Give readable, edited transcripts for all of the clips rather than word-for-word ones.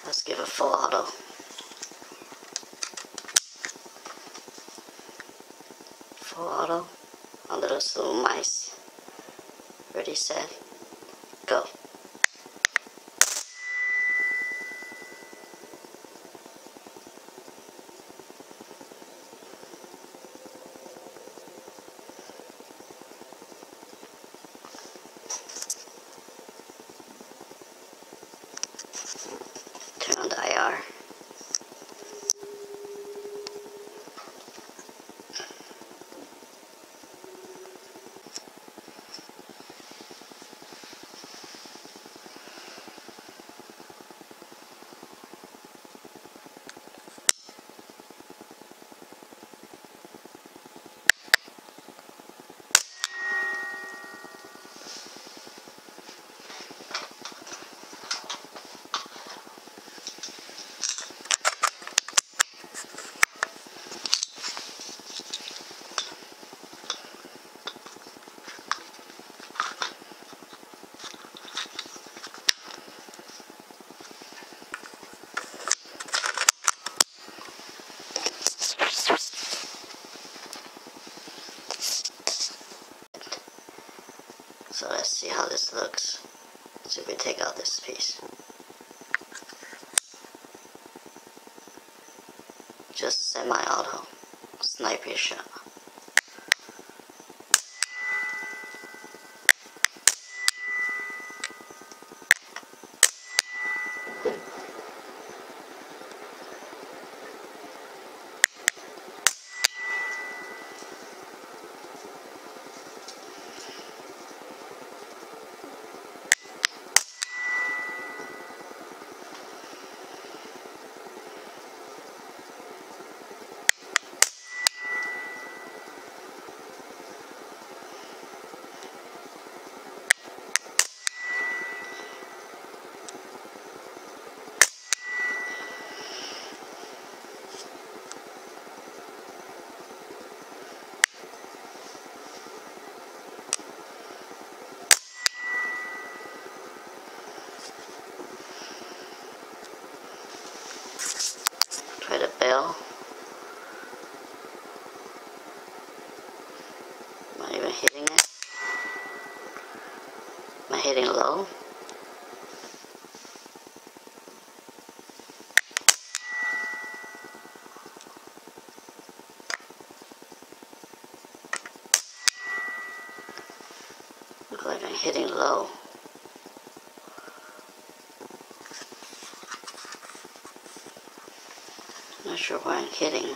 Let's give it full auto. Full auto on those little mice. Ready, set, go. Turn on the IR. So let's see how this looks. So we take out this piece. Just semi-auto, sniper shot. Try the bell. Am I even hitting it? Am I hitting low? Look like I'm hitting low. Not sure where I'm hitting.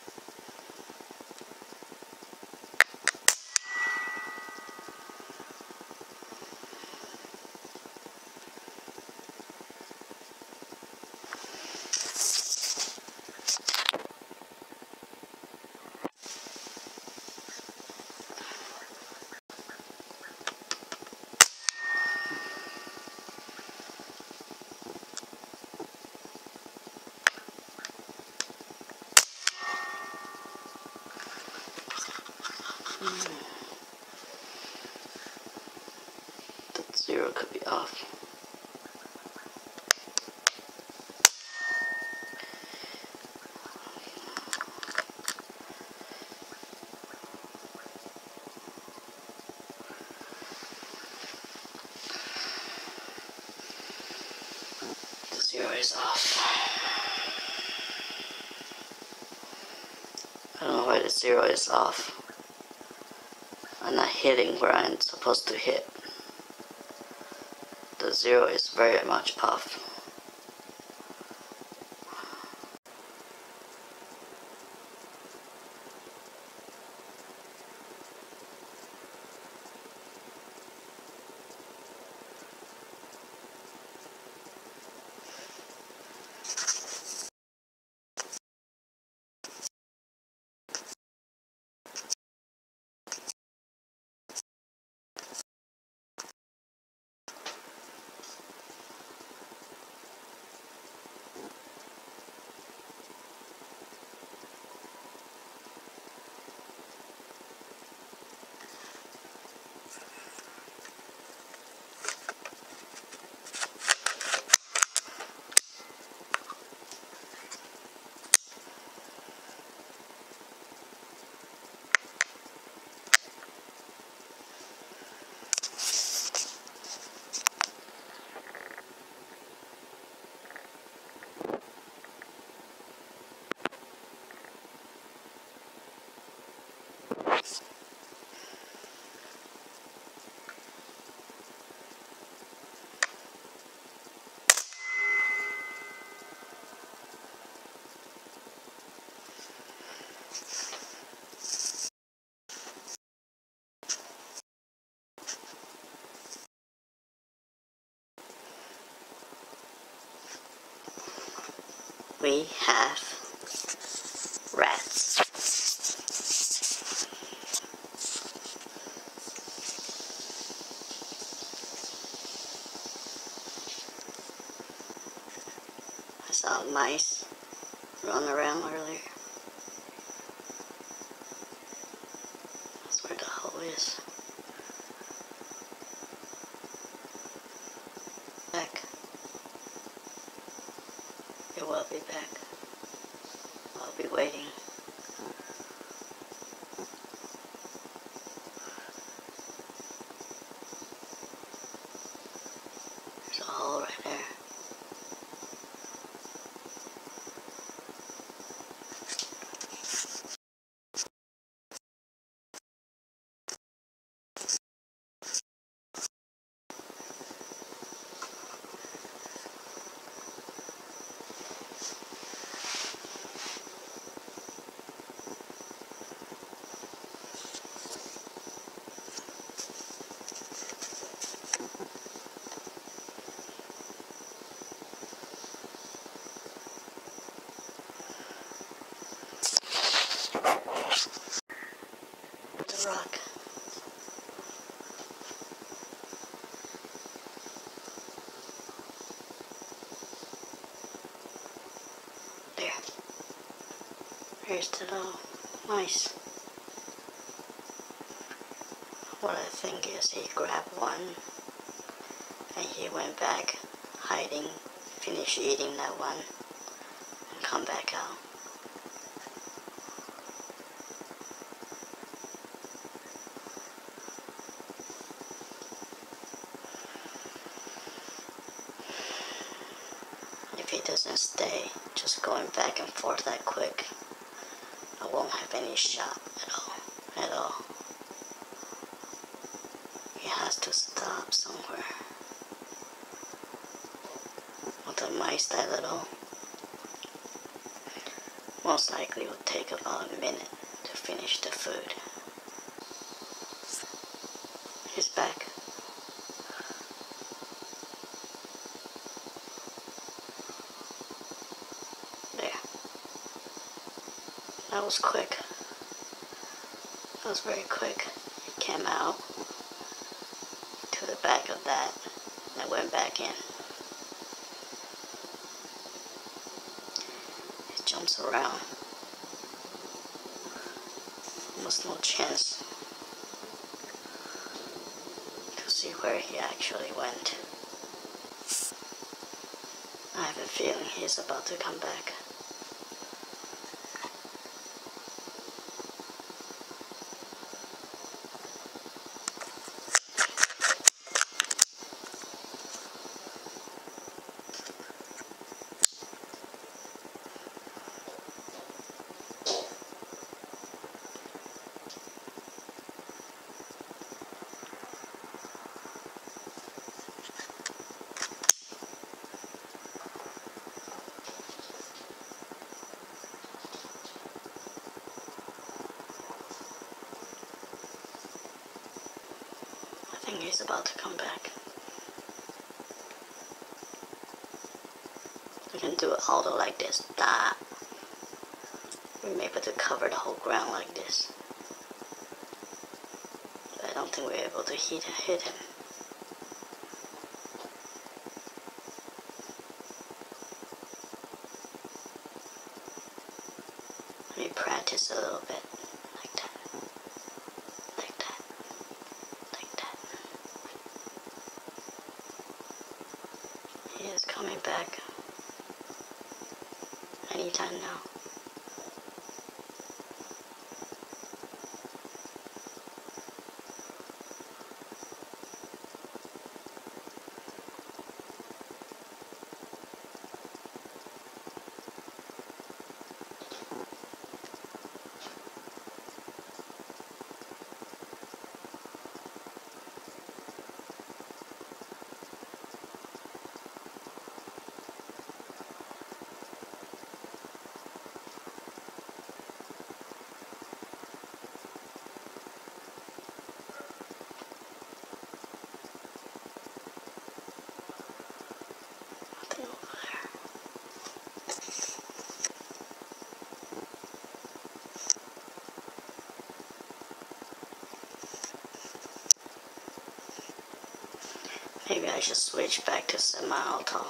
That zero could be off. The zero is off. I don't know why the zero is off. I'm not hitting where I'm supposed to hit. The zero is very much off. we have rats. I saw mice run around earlier. That's where the hole is. Back. It will be back. I'll be waiting. There's a hole right there. The rock. There. Here's the little mice. What I think is he grabbed one and he went back hiding, finished eating that one, and come back out. If he doesn't stay just going back and forth that quick, I won't have any shot at all. He has to stop somewhere. With the mice that little, most likely will take about a minute to finish the food. He's back. There. That was quick. That was very quick. It came out to the back of that and went back in. It jumps around. Almost no chance to see where he actually went. I have a feeling he's about to come back. I think he's about to come back. We can do it auto like this. We're able to cover the whole ground like this. But I don't think we're able to hit him. Let me practice a little bit. Like that. Like that. Like that. He is coming back anytime now. I should switch back to semi-auto.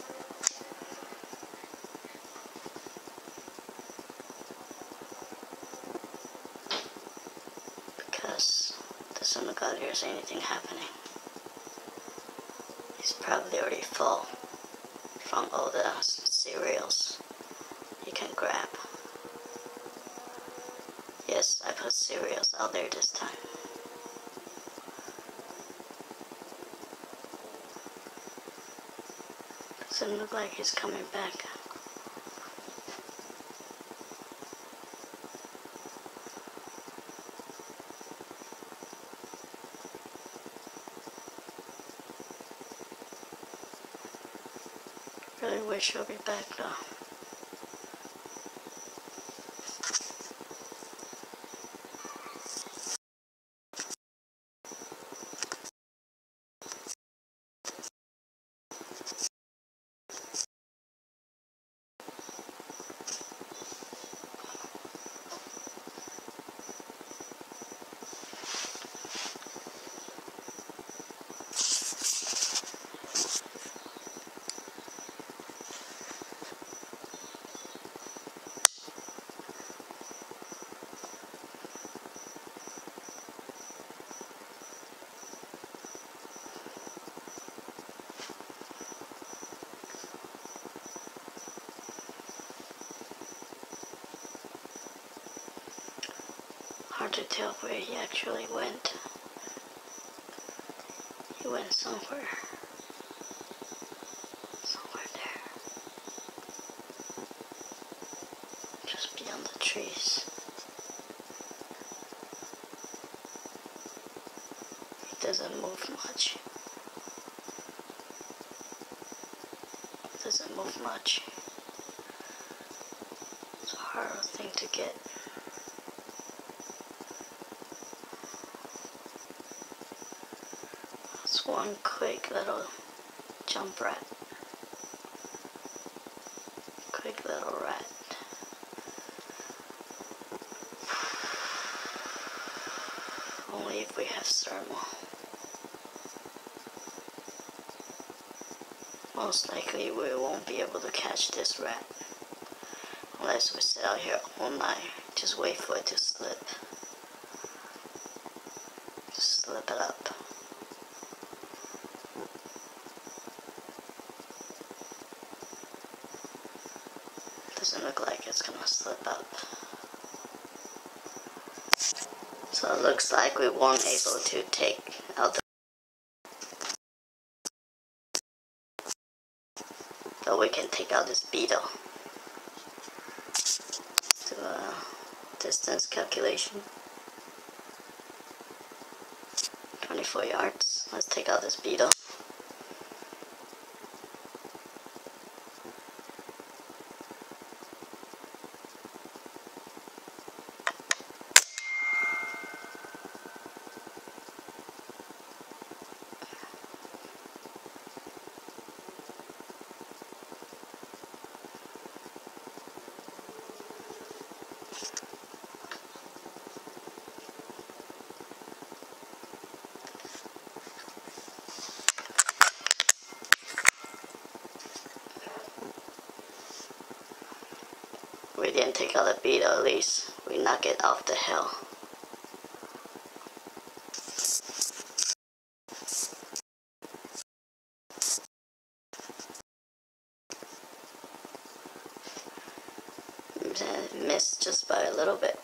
Because it doesn't look like there's anything happening. It's probably already full from all the cereals you can grab. Yes, I put cereals out there this time. Doesn't look like he's coming back. Really wish he'll be back though. Hard to tell where he actually went. He went somewhere. Somewhere there. Just beyond the trees. He doesn't move much. He doesn't move much. It's a hard thing to get. One quick little jump rat. Quick little rat. Only if we have thermal. Most likely we won't be able to catch this rat. Unless we sit out here all night. Just wait for it to slip. Just slip it up. Doesn't look like it's gonna slip up. So it looks like we weren't able to take out the... But we can take out this beetle. Do a distance calculation. 24 yards. Let's take out this beetle. We didn't take out the beetle, at least we knock it off the hill. Missed just by a little bit.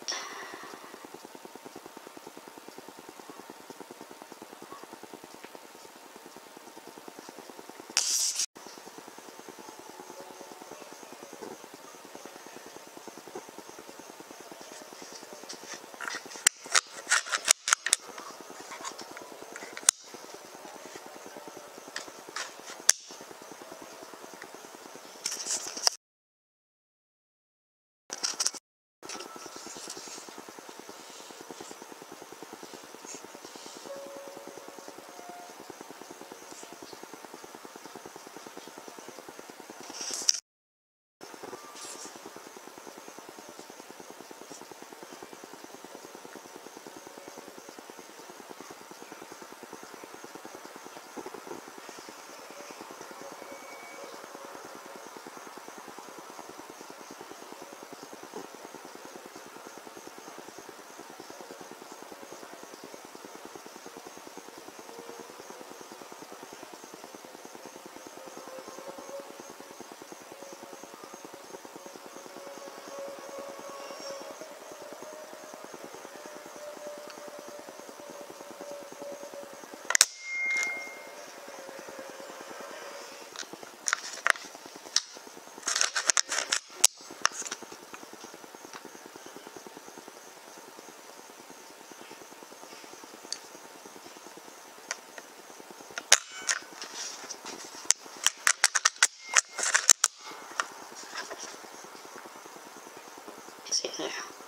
in there.